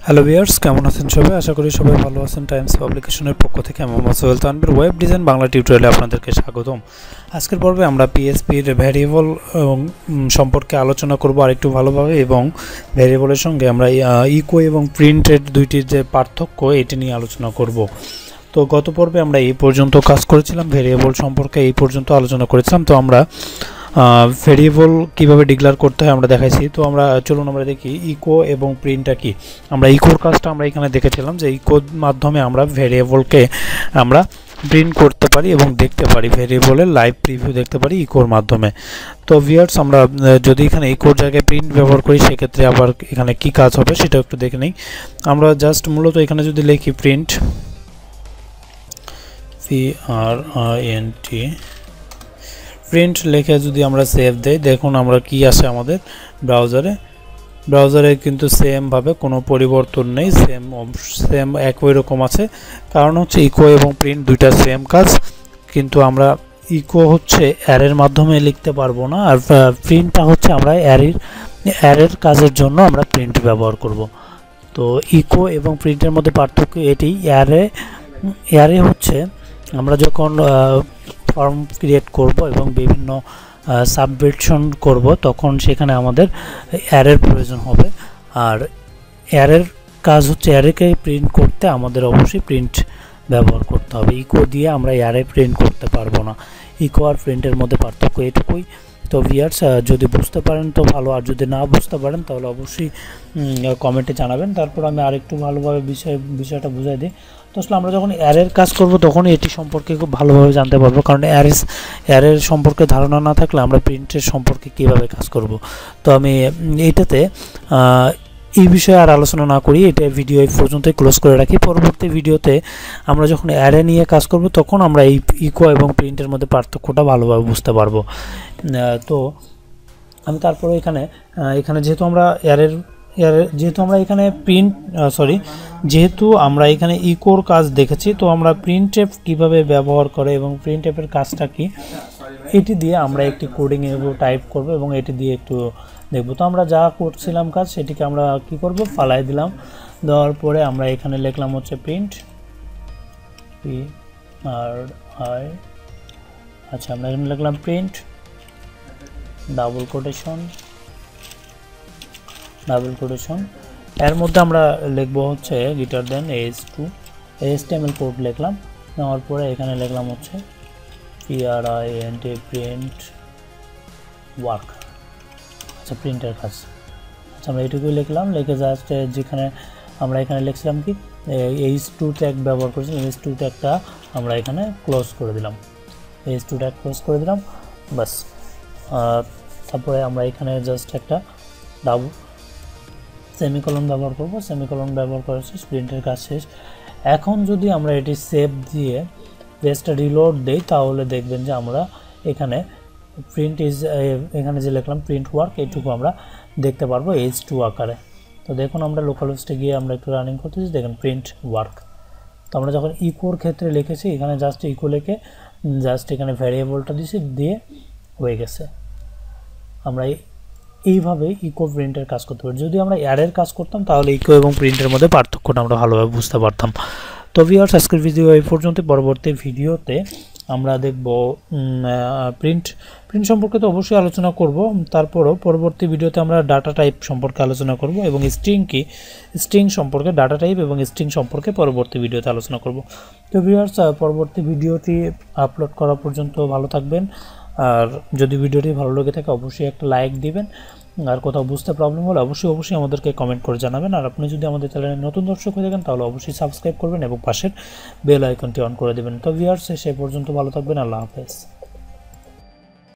Hello viewers, কেমন আছেন সবাই? আশা করি সবাই ভালো আছেন। টাইমস পাবলিকেশনের পক্ষ থেকে আমি মোহাম্মদ সোহেল তানভীর ওয়েব ডিজাইন বাংলা টিউটোরিয়ালে আপনাদেরকে স্বাগতম। আজকের পর্বে আমরা পিএসপির ভ্যারিয়েবল সম্পর্কে আলোচনা করব আরেকটু ভালোভাবে, এবং ভ্যারিয়েবলের সঙ্গে আমরা ইকো এবং প্রিন্টের দুইটির যে পার্থক্য এটি নিয়ে আলোচনা করব। তো গত পর্বে আমরা এই পর্যন্ত কাজ করেছিলাম, ভ্যারিয়েবল সম্পর্কে এই পর্যন্ত আলোচনা করেছিলাম। তো আমরা ভেরিয়েবল কিভাবে ডিক্লেয়ার করতে হয় আমরা দেখাইছি। তো আমরা চলুন আমরা দেখি ইকো এবং প্রিন্টটা কি। আমরা ইকোর কাজটা আমরা এখানে দেখেছিলাম যে ইকোর মাধ্যমে আমরা ভেরিয়েবলকে আমরা প্রিন্ট করতে পারি এবং দেখতে পারি, ভেরিয়েবলের লাইভ প্রিভিউ দেখতে পারি ইকোর মাধ্যমে। তো ভিউয়ার্স, আমরা যদি এখানে ইকোর জায়গায় প্রিন্ট ব্যবহার করি সেক্ষেত্রে আবার এখানে কি কাজ হবে সেটা একটু দেখে নিই। আমরা জাস্ট মূলত এখানে যদি লিখি প্রিন্ট প্রিন্ট লিখে যদি আমরা সেভ দেই, দেখুন আমরা কি আসে আমাদের ব্রাউজারে কিন্তু সেম ভাবে কোনো পরিবর্তন নেই, সেম একই রকম আছে। কারণ হচ্ছে ইকো এবং প্রিন্ট দুইটা সেম কাজ, কিন্তু আমরা ইকো হচ্ছে অ্যারের মাধ্যমে লিখতে পারবো না, আর প্রিন্টটা হচ্ছে আমরা অ্যারের কাজের জন্য আমরা প্রিন্ট ব্যবহার করব। তো ইকো এবং প্রিন্টের মধ্যে পার্থক্য এটি, অ্যারে হচ্ছে আমরা যখন ফর্ম ক্রিয়েট করব এবং বিভিন্ন সাবমিশন করব তখন সেখানে আমাদের অ্যারের প্রয়োজন হবে। আর অ্যারের কাজ হচ্ছে অ্যারেকে প্রিন্ট করতে আমাদের অবশ্যই প্রিন্ট ব্যবহার করতে হবে। ইকো দিয়ে আমরা অ্যারে প্রিন্ট করতে পারবো না। ইকো আর প্রিন্টের মধ্যে পার্থক্য এটুকুই। তো ভিউয়ার্স, যদি বুঝতে পারেন তো ভালো, আর যদি না বুঝতে পারেন তাহলে অবশ্যই কমেন্টে জানাবেন। তারপর আমি আরেকটু ভালোভাবে বিষয়টা বুঝাই দিই। তো আসলে আমরা যখন অ্যারের কাজ করব তখন এটি সম্পর্কে খুব ভালোভাবে জানতে পারবো, কারণ অ্যারের সম্পর্কে ধারণা না থাকলে আমরা প্রিন্টের সম্পর্কে কীভাবে কাজ করব। তো আমি এইটাতে এই বিষয়ে আর আলোচনা না করি, এটা ভিডিও এই পর্যন্তই ক্লোজ করে রাখি। পরবর্তী ভিডিওতে আমরা যখন অ্যারে নিয়ে কাজ করব তখন আমরা এই ইকো এবং প্রিন্টের মধ্যে পার্থক্যটা ভালোভাবে বুঝতে পারবো। তো আমি তারপরে এখানে যেহেতু আমরা যেহেতু আমরা এখানে ইকোর কাজ দেখেছি, তো আমরা প্রিন্টএফ কিভাবে ব্যবহার করে এবং প্রিন্টএফের কাজটা কি এটি দিয়ে আমরা একটি কোডিং টাইপ করব এবং এটি দিয়ে একটু দেখব। তো আমরা যা করছিলাম কাজ সেটিকে আমরা কি করব, ফালাই দিলাম। দেওয়ার পরে আমরা এখানে লিখলাম হচ্ছে প্রিন্ট আমরা এখানে লিখলাম প্রিন্ট ডাবল কোটেশন, এর মধ্যে আমরা লিখব হচ্ছে greater than h2 HTML code লিখলাম। নেওয়ার পরে এখানে লিখলাম হচ্ছে প্রিন্ট ওয়ার্ক, আচ্ছা প্রিন্টের কাজ। আচ্ছা আমরা এটুকুই লিখলাম, লিখে জাস্ট যেখানে আমরা এখানে লিখছিলাম কি h2 ট্যাগ ব্যবহার করেছি, h2 ট্যাগটা আমরা এখানে ক্লোজ করে দিলাম, h2 ট্যাগ ক্লোজ করে দিলাম বাস। তারপরে আমরা এখানে জাস্ট একটা ডাবল সেমিকলন ব্যবহার করব, সেমিকলন ব্যবহার করে শেষ, প্রিন্টের কাজ শেষ। এখন যদি আমরা এটি সেভ দিয়ে পেজটা রিলোড দেই তাহলে দেখবেন যে আমরা এখানে এখানে যে লিখলাম প্রিন্ট ওয়ার্ক এইটুকু আমরা দেখতে পারবো h2 আকারে। তো দেখুন আমরা লোকাল হোস্টে গিয়ে আমরা একটু রানিং করতেছি, দেখেন প্রিন্ট ওয়ার্ক। তো আমরা যখন ইকোর ক্ষেত্রে লিখেছি এখানে জাস্ট ইকো লিখে জাস্ট এখানে ভ্যারিয়েবলটা দিয়ে হয়ে গেছে। আমরা এইভাবে ইকো প্রিন্টের কাজ করতে পারি। যদি আমরা অ্যারের কাজ করতাম তাহলে ইকো এবং প্রিন্টের মধ্যে পার্থক্যটা আমরা ভালোভাবে বুঝতে পারতাম। তো ভিউয়ার্স, আজকের ভিডিও এই পর্যন্ত। পরবর্তী ভিডিওতে আমরা দেখব প্রিন্ট সম্পর্কে তো অবশ্যই আলোচনা করব। তারপরও পরবর্তী ভিডিওতে আমরা ডাটা টাইপ সম্পর্কে আলোচনা করব এবং স্ট্রিং সম্পর্কে, ডাটা টাইপ এবং স্ট্রিং সম্পর্কে পরবর্তী ভিডিওতে আলোচনা করব। তো ভিউয়ার্স, পরবর্তী ভিডিওটি আপলোড করা পর্যন্ত ভালো থাকবেন। আর যদি ভিডিওটি ভালো লেগে থাকে অবশ্যই একটা লাইক দিবেন, আর কোথাও বুঝতে প্রবলেম হলে অবশ্যই আমাদেরকে কমেন্ট করে জানাবেন। আর আপনি যদি আমাদের চ্যানেলে নতুন দর্শক হয়ে থাকেন তাহলে অবশ্যই সাবস্ক্রাইব করবেন এবং পাশের বেল আইকনটি অন করে দেবেন। তো ভিউয়ার্স, সে পর্যন্ত ভালো থাকবেন। আল্লাহ হাফেজ।